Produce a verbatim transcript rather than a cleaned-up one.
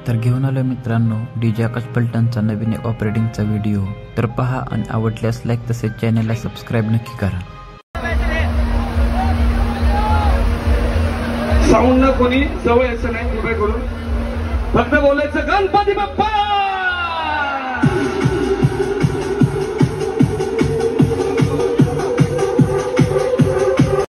तर घेऊन आलो मित्रांनो डीजे आकाश पलटणचा नवीन ऑपरेटिंगचा व्हिडिओ। तर पहा आणि आवडल्यास लाईक तसेच चॅनलला सबस्क्राइब नक्की करा। साऊंड ना कोणी जवळ यायचं नाही कृपया करून, फक्त बोलायचं गणपती बाप्पा